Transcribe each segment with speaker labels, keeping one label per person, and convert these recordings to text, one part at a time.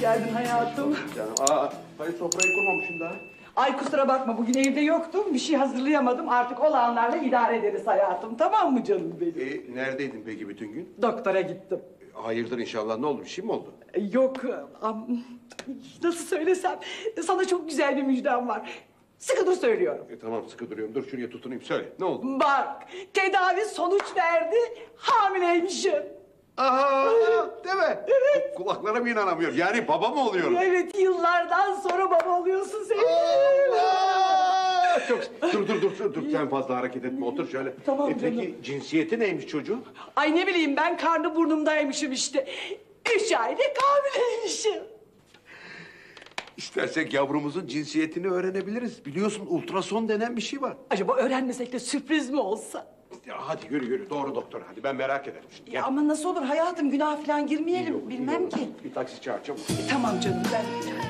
Speaker 1: geldin hayatım.
Speaker 2: Canım, hayır sofrayı kurmamışım daha.
Speaker 1: Ay kusura bakma, bugün evde yoktum. Bir şey hazırlayamadım. Artık olanlarla idare ederiz hayatım. Tamam mı canım benim?
Speaker 2: Neredeydin peki bütün gün?
Speaker 1: Doktora gittim.
Speaker 2: Hayırdır inşallah, ne oldu, bir şey mi oldu?
Speaker 1: Yok, nasıl söylesem, sana çok güzel bir müjdem var. Sıkı dur söylüyorum.
Speaker 2: Tamam, sıkı duruyorum, dur şuraya tutunayım, söyle, ne oldu?
Speaker 1: Bak, tedavi sonuç verdi, hamileymişim.
Speaker 2: Aha, değil mi?
Speaker 1: Evet.
Speaker 2: Kulaklarıma inanamıyorum, yani baba mı oluyorum?
Speaker 1: Evet, yıllardan sonra baba oluyorsun sen.
Speaker 2: Çok... Dur, sen fazla hareket etme, otur şöyle.
Speaker 1: Tamam
Speaker 2: Peki
Speaker 1: canım.
Speaker 2: cinsiyeti neymiş çocuğun?
Speaker 1: Ay ne bileyim ben, karnı burnumdaymışım işte. 3 aylık hamileymişim.
Speaker 2: İstersek yavrumuzun cinsiyetini öğrenebiliriz. Biliyorsun ultrason denen bir şey var.
Speaker 1: Acaba öğrenmesek de sürpriz mi olsa?
Speaker 2: Ya hadi yürü, doğru doktora, hadi ben merak ederim şimdi.
Speaker 1: Ya ama nasıl olur hayatım, günah falan girmeyelim,
Speaker 2: İyi
Speaker 1: bilmem
Speaker 2: olur.
Speaker 1: ki.
Speaker 2: Bir taksi çağır çabuk.
Speaker 1: Tamam canım, ben...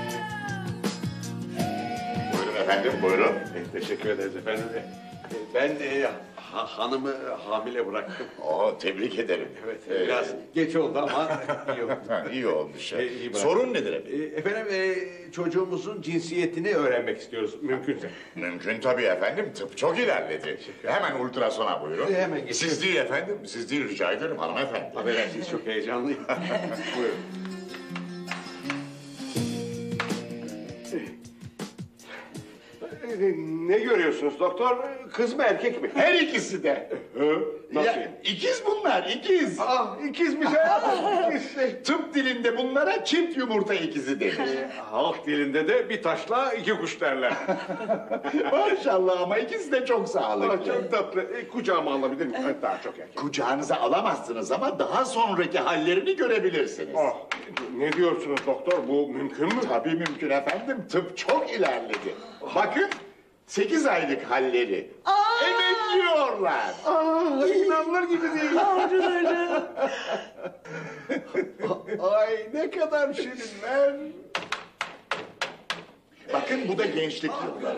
Speaker 3: Buyurun efendim, buyurun.
Speaker 2: Teşekkür ederiz efendim. Ben hanımı hamile bıraktım.
Speaker 3: Tebrik ederim.
Speaker 2: Evet, biraz geç oldu ama iyi oldu.
Speaker 3: İyi olmuş.
Speaker 2: iyi bıraktım.
Speaker 3: Sorun nedir efendim?
Speaker 2: Efendim, çocuğumuzun cinsiyetini öğrenmek istiyoruz, mümkünse.
Speaker 3: Mümkün tabii efendim, tıp çok ilerledi. Hemen ultrasona buyurun.
Speaker 2: Hemen geçelim.
Speaker 3: Siz değil efendim, siz değil rica ederim hanımefendi.
Speaker 2: Affedersiniz, çok heyecanlıyım. Buyurun. Ne görüyorsunuz doktor? Kız mı erkek mi?
Speaker 3: Her ikisi de.
Speaker 2: Nasıl?
Speaker 3: İkiz bunlar, ikiz.
Speaker 2: İkizmiş hayatım.
Speaker 3: Tıp dilinde bunlara çift yumurta ikizi denir.
Speaker 2: Halk dilinde de bir taşla iki kuş derler.
Speaker 3: Maşallah ama ikisi de çok sağlıklı.
Speaker 2: Çok tatlı. Kucağıma alabilir miyim? Daha çok erkek.
Speaker 3: Kucağınıza alamazsınız ama daha sonraki hallerini görebilirsiniz.
Speaker 2: Ne diyorsunuz doktor? Bu mümkün mü?
Speaker 3: Tabii mümkün efendim. Tıp çok ilerledi. Bakın 8 aylık halleri. Emekliyorlar.
Speaker 2: İnanılır gibi değil. Ay ne kadar şirinler.
Speaker 3: Bakın bu da gençlik yılları.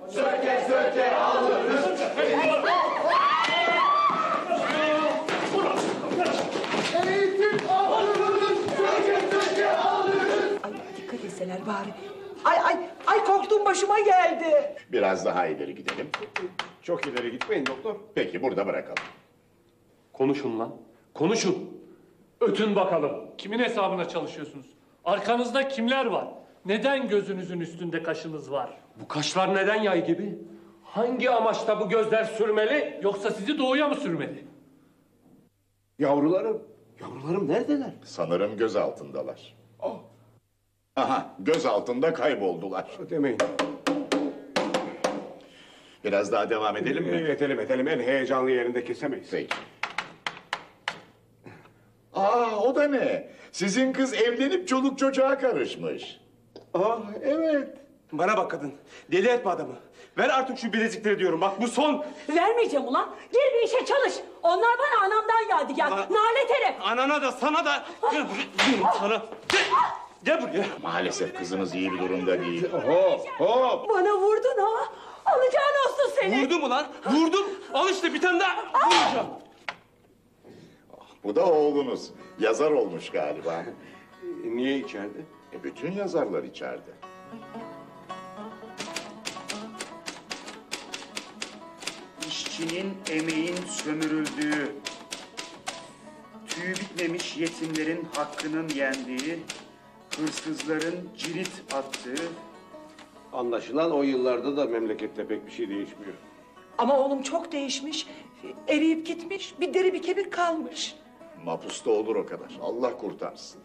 Speaker 1: Ay dikkat etseler bari. Ay korktuğum başıma geldi.
Speaker 3: Biraz daha ileri gidelim.
Speaker 2: Çok ileri gitmeyin doktor.
Speaker 3: Peki burada bırakalım.
Speaker 4: Konuşun lan. Konuşun. Ötün bakalım. Kimin hesabına çalışıyorsunuz? Arkanızda kimler var? Neden gözünüzün üstünde kaşınız var? Bu kaşlar neden yay gibi? Hangi amaçla bu gözler sürmeli, yoksa sizi doğuya mı sürmeli?
Speaker 2: Yavrularım neredeler?
Speaker 3: Sanırım göz altındalar. Aha, göz altında kayboldular.
Speaker 2: Demeyin.
Speaker 3: Biraz daha devam edelim mi?
Speaker 2: Edelim. En heyecanlı yerinde kesemeyiz.
Speaker 3: Peki. O da ne? Sizin kız evlenip çoluk çocuğa karışmış.
Speaker 2: Evet.
Speaker 5: Bana bak kadın, deli etme adamı. Ver artık şu bilezikleri diyorum, bak bu son.
Speaker 6: Vermeyeceğim ulan. Gir bir işe çalış. Onlar bana anamdan yadigar. Nalet herif.
Speaker 5: Anana da sana da. Gel buraya, sana. Gel buraya.
Speaker 3: Maalesef kızınız iyi bir durumda değil.
Speaker 2: Hop.
Speaker 6: Bana vurdun ha. Alacağın olsun seni.
Speaker 5: Vurdum ulan, vurdum. Al işte bir tane daha vuracağım.
Speaker 3: Bu da oğlunuz. Yazar olmuş galiba.
Speaker 2: Niye içeride?
Speaker 3: Bütün yazarlar içeride.
Speaker 7: İşçinin emeğin sömürüldüğü, tüyü bitmemiş yetimlerin hakkının yendiği, hırsızların cirit attığı...
Speaker 2: Anlaşılan o yıllarda da memlekette pek bir şey değişmiyor.
Speaker 1: Ama oğlum çok değişmiş. Eriyip gitmiş. Bir deri bir kemik kalmış.
Speaker 3: Mapusta olur o kadar. Allah kurtarsın.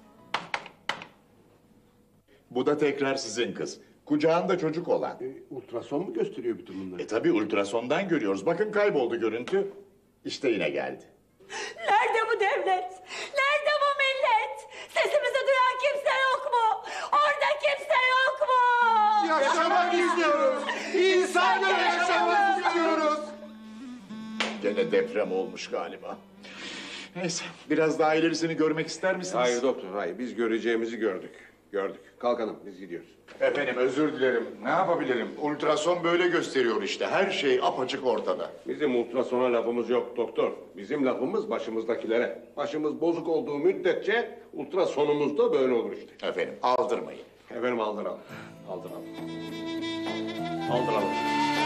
Speaker 3: Bu da tekrar sizin kız. Kucağında çocuk olan.
Speaker 2: Ultrason mu gösteriyor bütün bunları?
Speaker 3: Tabii ultrasondan görüyoruz. Bakın kayboldu görüntü. İşte yine geldi.
Speaker 6: Nerede bu devlet? Nerede bu millet? Sesimizi duyan kimse yok mu? Orada kimse yok mu?
Speaker 2: Yaşamak istiyoruz. İnsanca yaşamak istiyoruz.
Speaker 3: Gene deprem olmuş galiba. Neyse, biraz daha ilerisini görmek ister misiniz?
Speaker 2: Hayır doktor, hayır. Biz göreceğimizi gördük. Gördük. Kalk hanım biz gidiyoruz.
Speaker 3: Efendim özür dilerim. Ne yapabilirim? Ultrason böyle gösteriyor işte. Her şey apaçık ortada.
Speaker 2: Bizim ultrasona lafımız yok doktor. Bizim lafımız başımızdakilere. Başımız bozuk olduğu müddetçe ultrasonumuz da böyle olur işte.
Speaker 3: Efendim aldırmayın.
Speaker 2: Efendim aldıralım. Aldıralım. Aldıralım.